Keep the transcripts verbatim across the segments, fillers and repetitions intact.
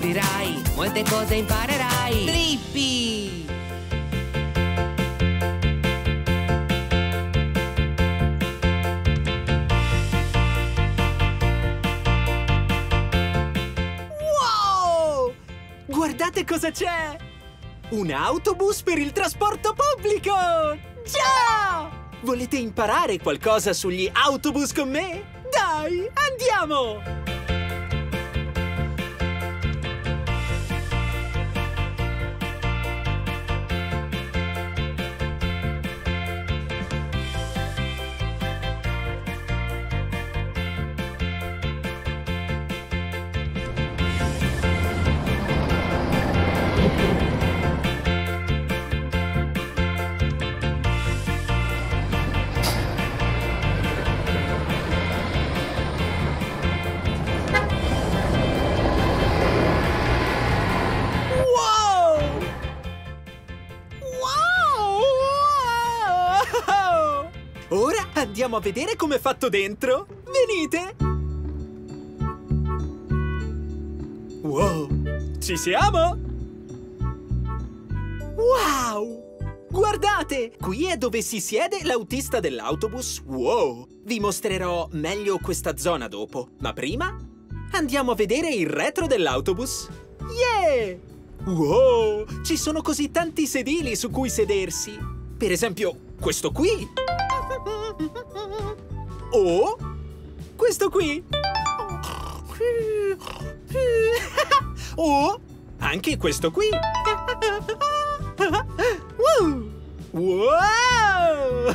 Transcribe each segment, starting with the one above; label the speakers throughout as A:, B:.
A: capirai, molte cose imparerai. Blippi!
B: Wow! Guardate cosa c'è! Un autobus per il trasporto pubblico! Già! Volete imparare qualcosa sugli autobus con me? Dai, andiamo! Ora andiamo a vedere com'è fatto dentro. Venite! Wow! Ci siamo? Wow! Guardate! Qui è dove si siede l'autista dell'autobus. Wow! Vi mostrerò meglio questa zona dopo. Ma prima andiamo a vedere il retro dell'autobus. Yeah! Wow! Ci sono così tanti sedili su cui sedersi. Per esempio, questo qui. O questo qui. O anche questo qui. Wow! Wow!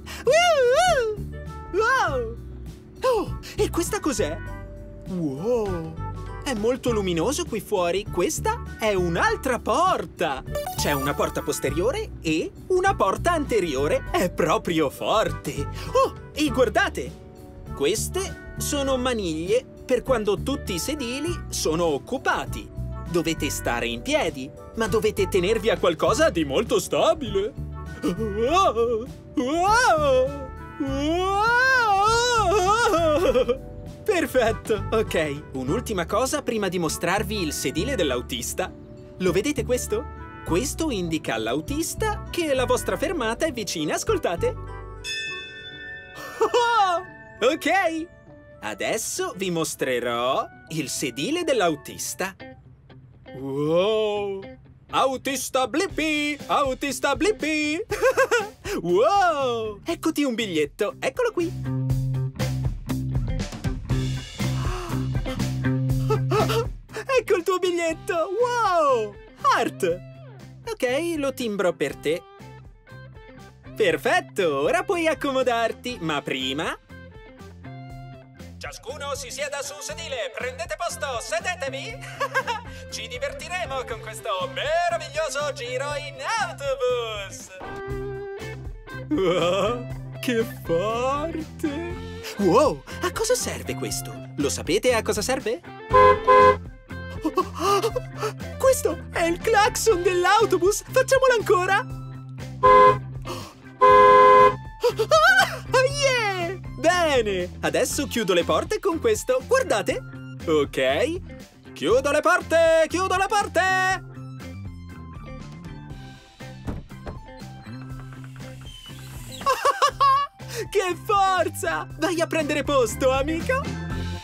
B: Wow! Oh, e questa cos'è? Wow! È molto luminoso qui fuori. Questa è un'altra porta. C'è una porta posteriore e una porta anteriore. È proprio forte. Oh, e guardate! Queste sono maniglie per quando tutti i sedili sono occupati. Dovete stare in piedi, ma dovete tenervi a qualcosa di molto stabile. Wow! Wow! Wow! Perfetto! Ok, un'ultima cosa prima di mostrarvi il sedile dell'autista. Lo vedete questo? Questo indica all'autista che la vostra fermata è vicina. Ascoltate! Oh, ok! Adesso vi mostrerò il sedile dell'autista. Wow! Autista Blippi! Autista Blippi! Wow! Eccoti un biglietto, eccolo qui! Ecco il tuo biglietto! Wow! Art! Ok, lo timbro per te. Perfetto! Ora puoi accomodarti, ma prima... Ciascuno si sieda su un sedile, prendete posto, sedetevi! Ci divertiremo con questo meraviglioso giro in autobus! Wow, che forte! Wow, a cosa serve questo? Lo sapete a cosa serve? Questo è il clacson dell'autobus! Facciamolo ancora! Yeah! Bene! Adesso chiudo le porte con questo. Guardate! Ok. Chiudo le porte! Chiudo le porte! Che forza! Vai a prendere posto, amico!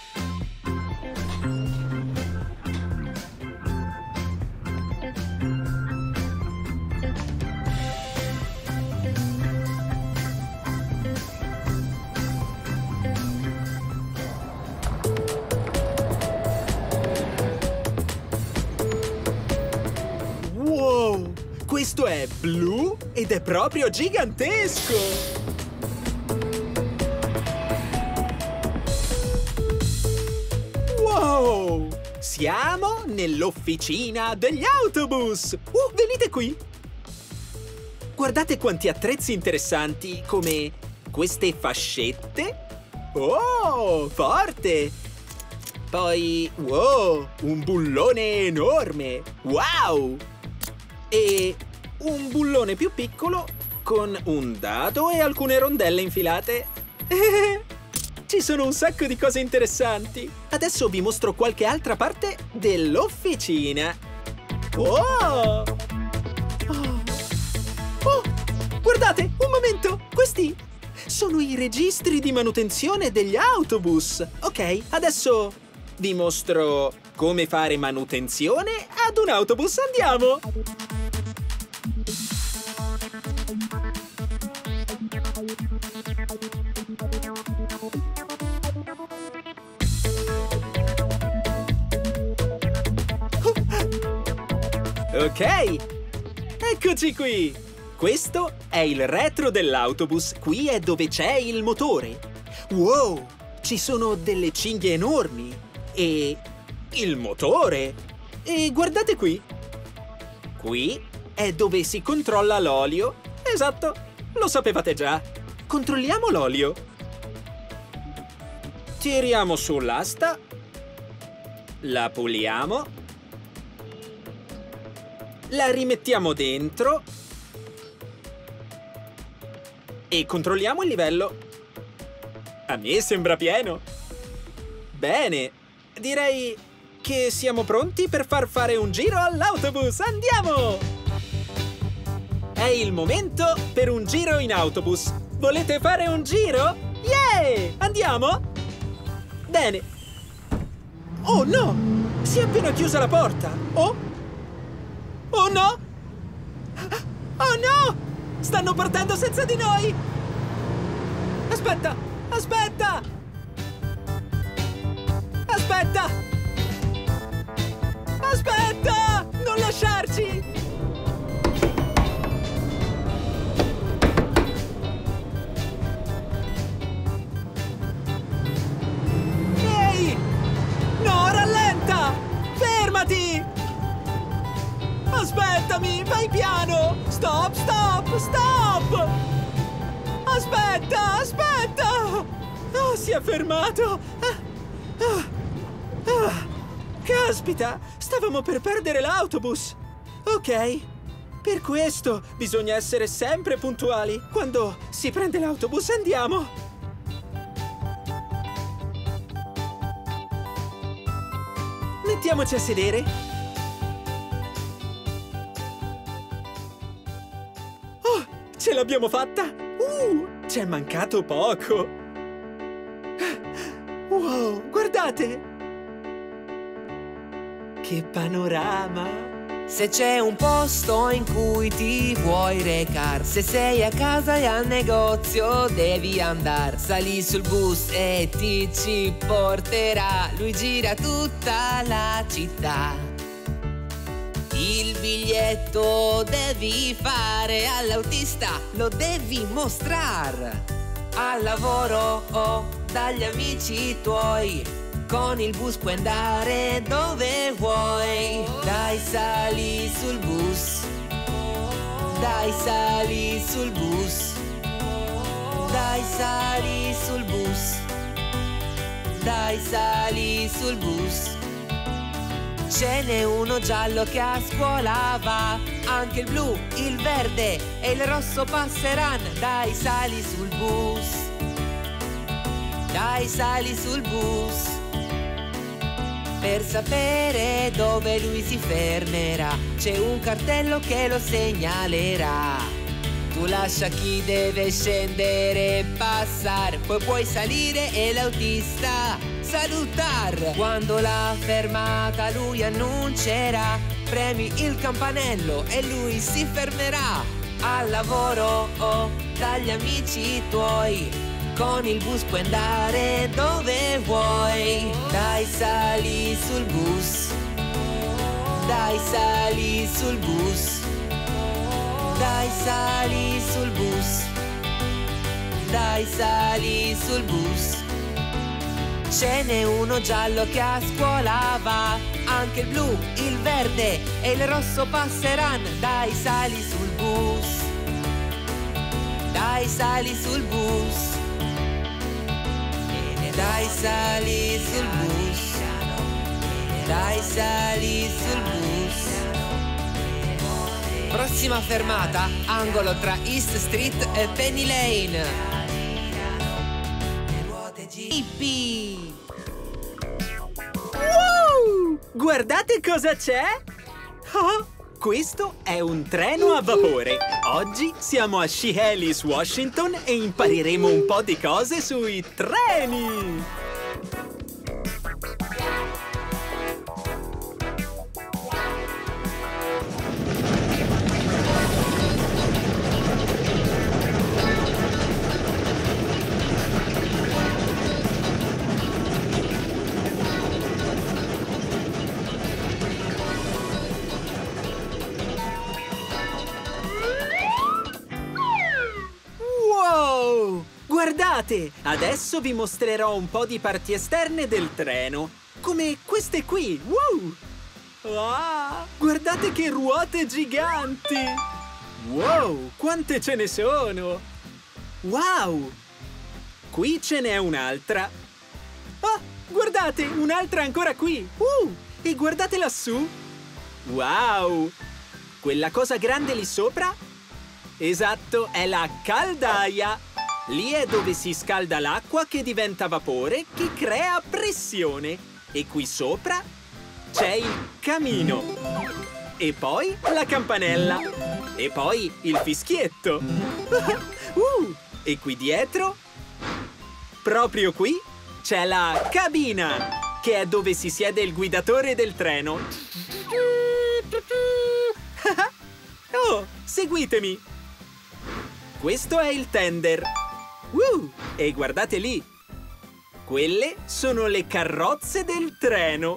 B: Wow! Questo è blu ed è proprio gigantesco! Wow! Siamo nell'officina degli autobus! Uh, venite qui! Guardate quanti attrezzi interessanti, come queste fascette. Oh, forte! Poi, wow, un bullone enorme! Wow! E un bullone più piccolo con un dado e alcune rondelle infilate. Ci sono un sacco di cose interessanti. Adesso vi mostro qualche altra parte dell'officina. Oh! Oh! Oh! Guardate, un momento! Questi sono i registri di manutenzione degli autobus. Ok, adesso vi mostro come fare manutenzione ad un autobus. Andiamo! Ok, eccoci qui! Questo è il retro dell'autobus. Qui è dove c'è il motore. Wow! Ci sono delle cinghie enormi. E il motore. E guardate qui. Qui è dove si controlla l'olio. Esatto, lo sapevate già. Controlliamo l'olio. Tiriamo su l'asta. La puliamo. La rimettiamo dentro. E controlliamo il livello. A me sembra pieno. Bene, direi che siamo pronti per far fare un giro all'autobus. Andiamo! È il momento per un giro in autobus. Volete fare un giro? Yeah! Andiamo? Bene. Oh no! Si è appena chiusa la porta. Oh? Oh no! Oh no! Stanno partendo senza di noi! Aspetta! Aspetta! Aspetta! Aspetta! Non lasciarci! Ehi! No, rallenta! Fermati! Aspettami! Vai piano! Stop! Stop! Stop! Aspetta! Aspetta! Oh, si è fermato! Ah, ah, ah. Caspita! Stavamo per perdere l'autobus! Ok, per questo bisogna essere sempre puntuali. Quando si prende l'autobus andiamo! Mettiamoci a sedere. Ce l'abbiamo fatta! Uh, c'è mancato poco! Wow, guardate! Che panorama!
A: Se c'è un posto in cui ti vuoi recar, se sei a casa e al negozio devi andar, sali sul bus e ti ci porterà. Lui gira tutta la città. Il biglietto devi fare all'autista, lo devi mostrare. Al lavoro o dagli amici tuoi, con il bus puoi andare dove vuoi. Dai, sali sul bus. Dai, sali sul bus. Dai, sali sul bus. Dai, sali sul bus. Ce n'è uno giallo che a scuola va, anche il blu, il verde e il rosso passeranno. Dai, sali sul bus. Dai, sali sul bus. Per sapere dove lui si fermerà, c'è un cartello che lo segnalerà. Tu lascia chi deve scendere passare, poi puoi salire e l'autista salutar. Quando la fermata lui annuncerà, premi il campanello e lui si fermerà. Al lavoro o dagli amici tuoi, con il bus puoi andare dove vuoi. Dai, sali sul bus. Dai, sali sul bus. Dai, sali sul bus. Dai, sali sul bus. Ce n'è uno giallo che a scuola va, anche il blu, il verde e il rosso passeranno. Dai, sali sul bus. Dai, sali sul bus. Dai, sali sul bus. Dai, sali sul bus. Prossima fermata, angolo tra East Street e Penny Lane.
B: Guardate cosa c'è! Oh, questo è un treno a vapore. Oggi siamo a Chehalis, Washington e impareremo un po' di cose sui treni! Guardate! Adesso vi mostrerò un po' di parti esterne del treno. Come queste qui! Wow! Ah, guardate che ruote giganti! Wow! Quante ce ne sono! Wow! Qui ce n'è un'altra. Oh! Guardate! Un'altra ancora qui! Uh! E guardate lassù! Wow! Quella cosa grande lì sopra? Esatto, è la caldaia! Lì è dove si scalda l'acqua che diventa vapore che crea pressione. E qui sopra c'è il camino. E poi la campanella. E poi il fischietto. uh, e qui dietro, proprio qui, c'è la cabina, che è dove si siede il guidatore del treno. Oh, seguitemi. Questo è il tender. Uh, e guardate lì! Quelle sono le carrozze del treno!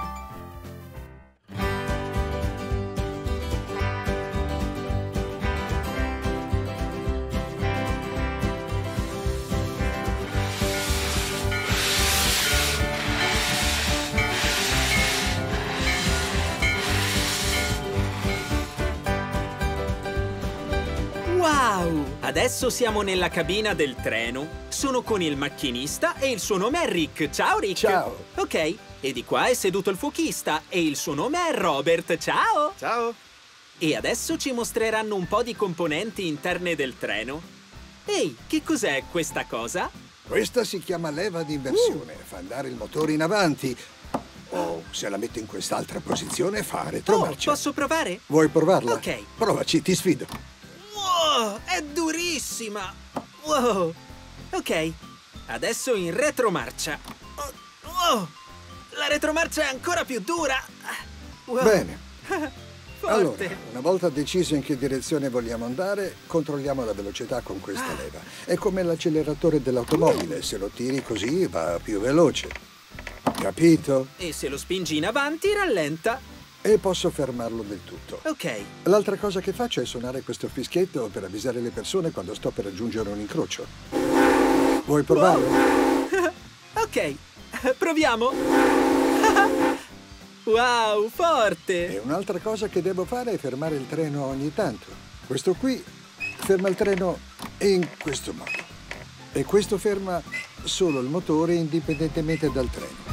B: Wow! Adesso siamo nella cabina del treno. Sono con il macchinista e il suo nome è Rick. Ciao, Rick!
C: Ciao!
B: Ok, e di qua è seduto il fuochista e il suo nome è Robert. Ciao!
C: Ciao!
B: E adesso ci mostreranno un po' di componenti interne del treno. Ehi, che cos'è questa cosa?
C: Questa si chiama leva di inversione. Uh. Fa andare il motore in avanti. O se la metto in quest'altra posizione fa retromarcia.
B: Oh, posso provare?
C: Vuoi provarla?
B: Ok.
C: Provaci, ti sfido.
B: Wow, è durissima! Wow! Ok, adesso in retromarcia. Oh, wow, la retromarcia è ancora più dura! Wow.
C: Bene.
B: Forte.
C: Allora, una volta deciso in che direzione vogliamo andare, controlliamo la velocità con questa
B: ah.
C: leva. È come l'acceleratore dell'automobile, se lo tiri così va più veloce. Capito?
B: E se lo spingi in avanti, rallenta.
C: E posso fermarlo del tutto.
B: Ok.
C: L'altra cosa che faccio è suonare questo fischietto per avvisare le persone quando sto per raggiungere un incrocio. Vuoi provarlo?
B: Wow. Ok, proviamo. Wow, forte!
C: E un'altra cosa che devo fare è fermare il treno ogni tanto. Questo qui ferma il treno in questo modo. E questo ferma solo il motore indipendentemente dal treno.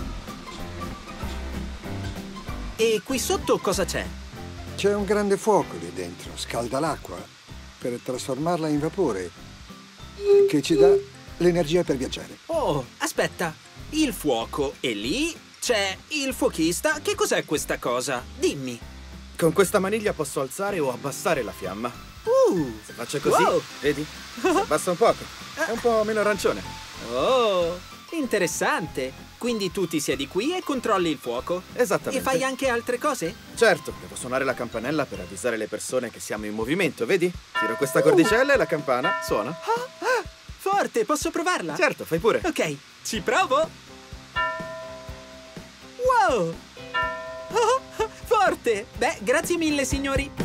B: E qui sotto cosa c'è?
C: C'è un grande fuoco lì dentro, scalda l'acqua per trasformarla in vapore che ci dà l'energia per viaggiare.
B: Oh, aspetta, il fuoco e lì c'è il fuochista. Che cos'è questa cosa? Dimmi.
D: Con questa maniglia posso alzare o abbassare la fiamma.
B: Uh,
D: Se faccio così,
B: wow.
D: vedi? Si abbassa un poco. È un po' meno arancione.
B: Oh, interessante. Quindi tu ti siedi qui e controlli il fuoco.
D: Esattamente.
B: E fai anche altre cose?
D: Certo, devo suonare la campanella per avvisare le persone che siamo in movimento, vedi? Tiro questa cordicella uh. e la campana suona.
B: Ah, ah, forte, posso provarla?
D: Certo, fai pure.
B: Ok, ci provo. Wow! Oh, forte! Beh, grazie mille, signori.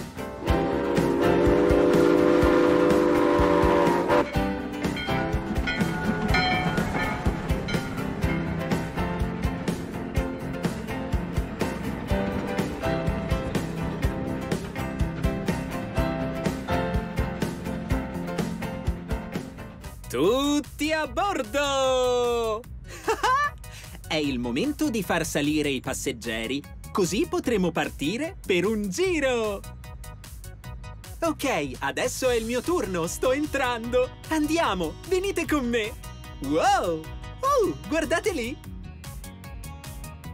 B: Tutti a bordo! È il momento di far salire i passeggeri, così potremo partire per un giro! Ok, adesso è il mio turno, sto entrando! Andiamo, venite con me! Wow! Uh, guardate lì!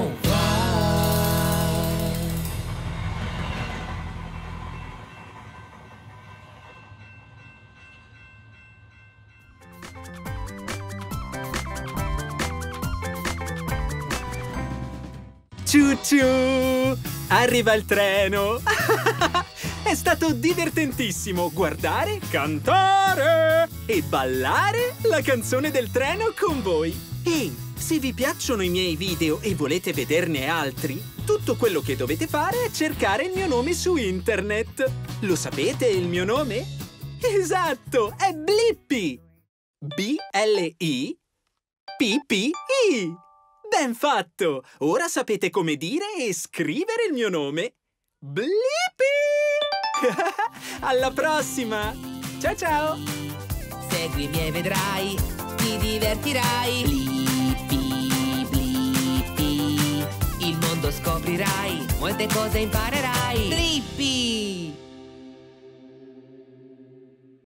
B: Ciu ciu! Arriva il treno! È stato divertentissimo guardare, cantare e ballare la canzone del treno con voi. Ehi, se vi piacciono i miei video e volete vederne altri, tutto quello che dovete fare è cercare il mio nome su internet. Lo sapete il mio nome? Esatto, è Blippi! B L I P P I! Ben fatto! Ora sapete come dire e scrivere il mio nome. Blippi! Alla prossima! Ciao ciao!
A: Seguimi e vedrai, ti divertirai. Blippi, Blippi, il mondo scoprirai, molte cose imparerai.